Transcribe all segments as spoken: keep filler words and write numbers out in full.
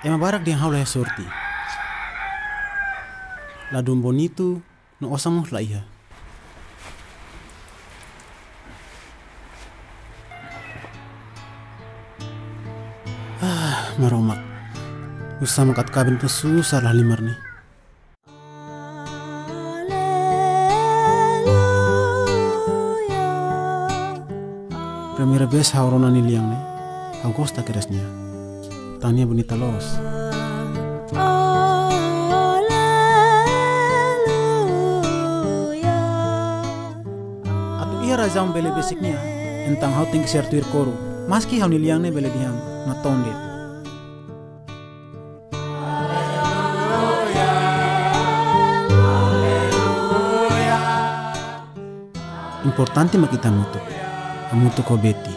Ema barak dia haula sorti. La dum bonito no osamus la iha. Ah, maromak. Usah makat kabin pesusah lah limar nih. Primera vez haurona niliang nih. Augusta keresnya. Tanya bonita los. Atau iya razam bele basicnya. Entang hau tinggi sertuir koru. Maski hau niliang nih bele diang. Natondit. Importante makita mutuk. Amutuk ko beti.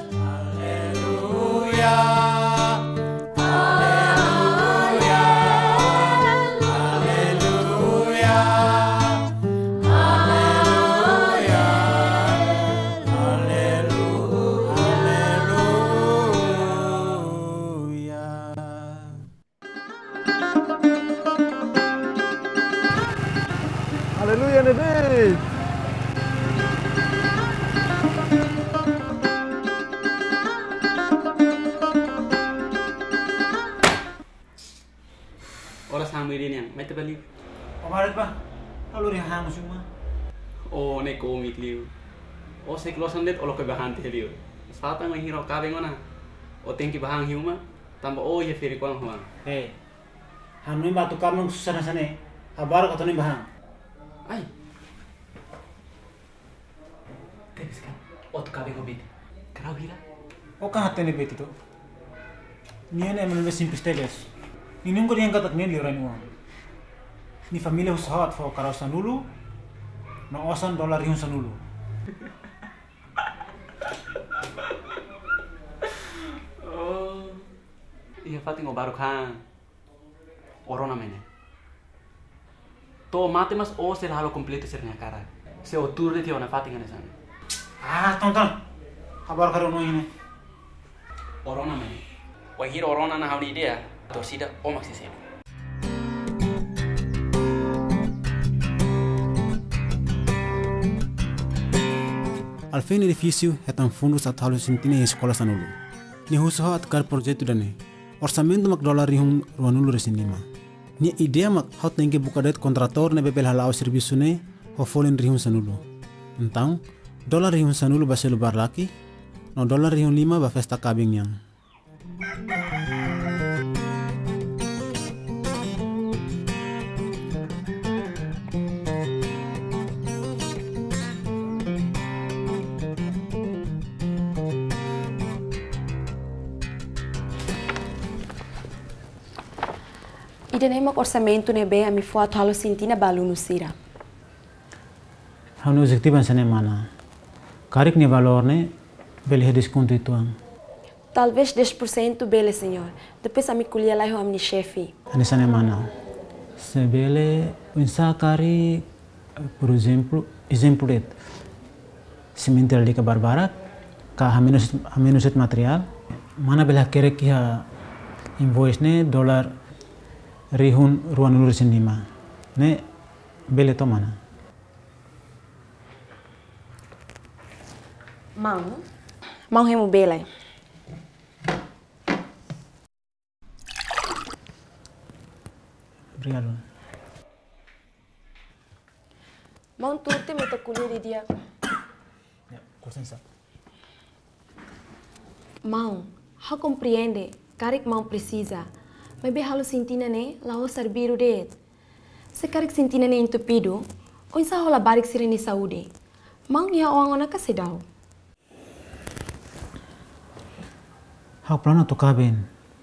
Haleluya Nede. Orang sambil ini yang, mai terbalik. Pamarit ba? Kalau rin hang semua. Oh, ne komik liu. Oh, saya kelosan det, olo ke bahan teh liu. Saat yang hero kabe ngona. Oh, tengki bahan hiu mah. Tambah oh ya firi kuang huang. Hei, hanui batu kamu susah nasane. Abar kata nih bahang. Ay. Tebis kan. Oh, tu kabe ngobit. Kerau hira. O kan hati nih beti tuh. Nian emang lebih simpel teles. Ini nunggu dia angkat nian liuran uang. Ni familia usaha atau karau sanulu. No osan dolar riun sanulu. Oh. Iya fati ngobaru kan. Orona mene. To mate mas o se halo completo sernya cara. Se otur de tiona fati ngane sana. Ah, tonton. Kabar karo no ini. Orona mene. Wah hiro orona na hauni dia. Torcida o maxi se. Alfin edifício hetan fundos at halu sintine escola sanulu. Ni husaha at kar projeto dane. Orçamento mak dolar rihum ruanulu resinima. Ni idea mak hau tengke buka det kontrator ne bebel halau serviço ne ho folen rihum sanulu. Então, dolar rihum sanulu baselu bar laki, no dolar rihum lima ba festa kabing yang. Ida nem mak orçamento ne be ami foto halo sintina balu no sira. Hanu executivan sane mana. Karik ni valor ne beli desconto ituang. Talvez dez por cento bele senhor. Depois ami kuliah lá ho amni chefe. Ani sane mana. Se bele unsa kari por exemplo, exemplo det. Cemitério de Barbara, ka haminus haminus material, mana bela kere kia invoice ne dolar rihun ruan ulur sendima. Ne bele to mana? Mau? Mau hemu bele. Obrigado. Mau turte meta kuliah di dia. Ya, licença. Mau, ha compreende, karik mau precisa. Mas be halo sintina ne, la o serviru det. Se karik sintina ne entupido, o insa hola barik sirene saúde. Mau ya o angona ka sedau. Hau plano to kabin.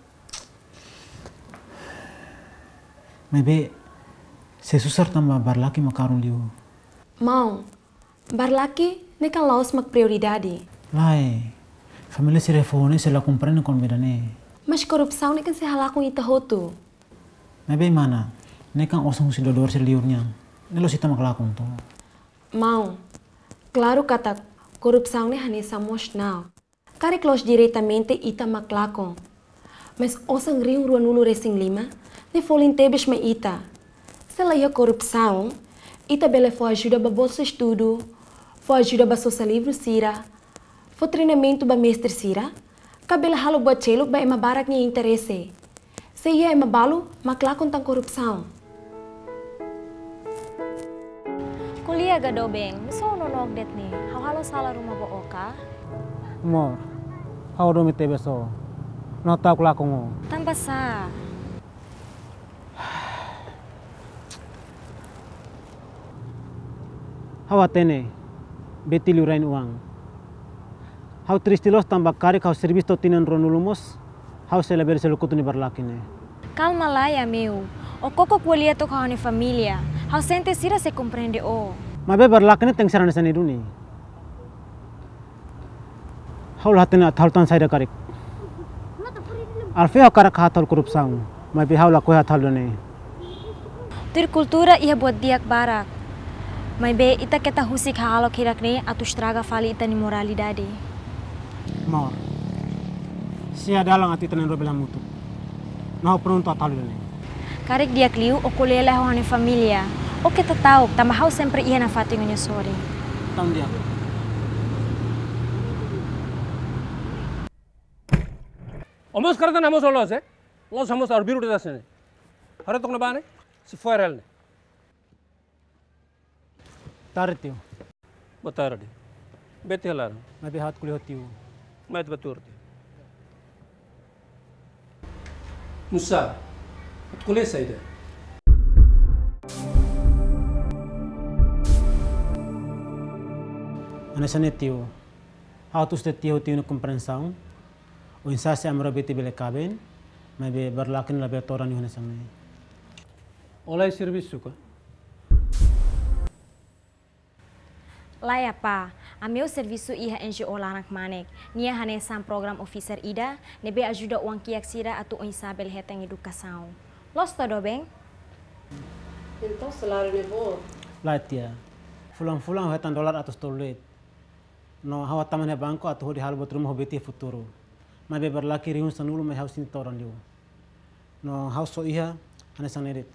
Maybe se susar tamba barlaki makarun liu. Mau, barlaki ne kan laos mak prioridade. Lai, família se refone se la compreende con bedane. Mas korupsau ne kan se hala kong ita hotu. Maybe mana, ne kan osong si dodor se liurnya. Ne lo sita maklakon to. Mau, claro kata korupsau ne hanesa mos now. Karik los diretamente ita maklakon. Mas osang riung ruan ulu resing lima, ne folin tebes me ita. Sela ia corrupção, ita bele foi ajuda ba bolsa estudo, foi ajuda ba social livro sira, foi treinamento ba mestre sira, cabela halo buat celuk ba ema barak ni interesse. Se ia ema balu, maklakon tang corrupção. Kuliah gado beng, miso nonok det ni, halo salah rumah bo oka. Mor, hau do mi tebe so. No tau kelakon ngo. Tanpa sa. Hau atene, beti liurain uang. Hau tristilos tambah karik hau servis to tinan ronulumos, hau seleber selukutu ni barlakine. Calma lá, ya meu. O coco kuliah to kau ni familia. Hau sente sira se compreende o. Mabe barlakine teng sarane sani duni. Hau latene athal tan saira karik. Alfe hau karak hathal korupsang, mabe hau lakoi hathal done. Tur kultura ia buat diak barak. Mas be ita kita husik halo kirak ne atu estraga fali ita ni moralidade. Mor, si adalang ati tenen robela mutu. Nah pronto athal done. Karek dia kliu o kulela ho ni familia. O kita tahu, tama hau sempre ia na fatingo ni sore. Tam dia. Almost karena nama solo se, lo sama sar biru di atasnya. Hari tu kena bane, si viral ne. Taretio, Betar di, beti halar, mabe hat kuli hotiu. mat betur di. Musa, at kuliah saya. Ana sanetio, hau tu stetio tiu no compreensão. O insase amro beti bele kaben, mabe barlakin labe toran ni hone sangne. Oleh servis suka. Lá ya pa, a meu serviço ia N G O lanak manek. Nia hane sam program officer ida, nebe ajuda uang kiak sira atu o Isabel heteng educação. Los todo bem? Então salário é bom. Lá tia, fulang-fulang hetan dolar atus tolet. No hawa taman he banko atu hodi hal botrum ho beti futuro. Mabe barlaki riun sanulu mai hausin toran liu. No haus so iha hane sangereti.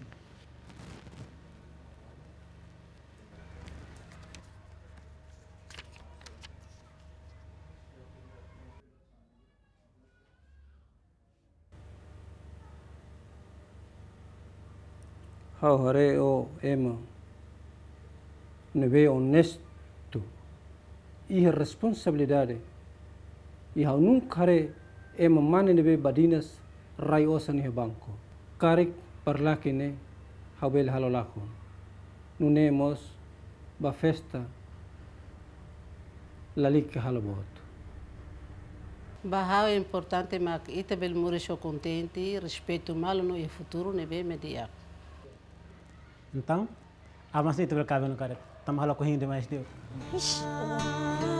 Hau hare o ema, nebe honesto, e responsabilidade, e hau nunca hare ema mane nebe badinas rai osan he banco. Karik parlaki ne hau bel halo lakon. Nunemos ba festa lalik halo bot. Bahau é importante, mas ita bel murisho contente, respeito malo no e futuro nebe media. Então, a mas itu berkaben karet. Tam halo ko hindi mais dio. Ixi.